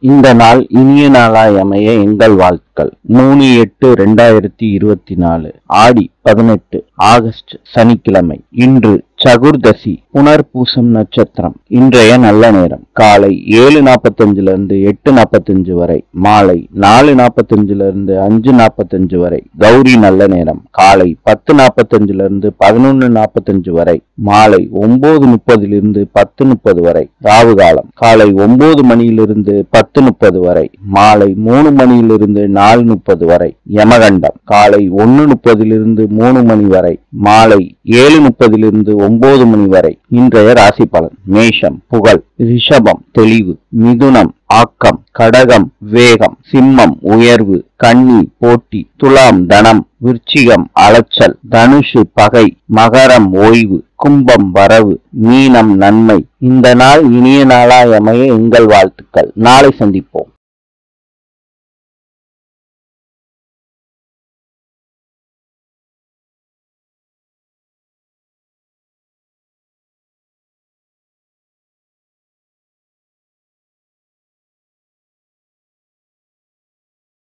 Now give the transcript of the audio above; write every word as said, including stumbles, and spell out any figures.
இந்த நாள் இனிய நாளாய் அமைய எங்கள் வாழ்த்துக்கள். மூணு எட்டு ரெண்டாயிரத்தி இருபத்தி நாலு ஆடி பதினெட்டு ஆகஸ்ட் சனிக்கிழமை. இன்று சகுர்தசி புனர்பூசம் நட்சத்திரம். இன்றைய நல்ல நேரம் காலை ஏழு நாப்பத்தஞ்சுல இருந்து எட்டு நாப்பத்தஞ்சு வரை, மாலை நாலு நாப்பத்தஞ்சுல இருந்து அஞ்சு நாப்பத்தஞ்சு வரை. கௌரி நல்ல நேரம் காலை பத்து நாப்பத்தஞ்சுல இருந்து பதினொன்னு நாப்பத்தஞ்சு வரை, மாலை ஒன்பது முப்பதுல இருந்து பத்து முப்பது வரை. ராவு காலம் காலை ஒன்பது மணியிலிருந்து பத்து முப்பது வரை, மாலை மூணு மணியிலிருந்து நாலு முப்பது வரை. யமகண்டம் காலை ஒன்னு முப்பதிலிருந்து மூணு மணி வரை, மாலை ஏழு முப்பதிலிருந்து ஒன்பது மணி வரை. இன்றைய ராசி பலன். மேஷம் புகழ், ரிஷபம் தெளிவு, மிதுனம் ஆக்கம், கடகம் வேகம், சிம்மம் உயர்வு, கன்னி போட்டி, துலாம் தனம், விருச்சிகம் அலைச்சல், தனுஷு பகை, மகரம் ஓய்வு, கும்பம் வரவு, மீனம் நன்மை. இந்த நாள் இனிய நாளாய் அமைய எங்கள் வாழ்த்துக்கள். நாளை சந்திப்போம்.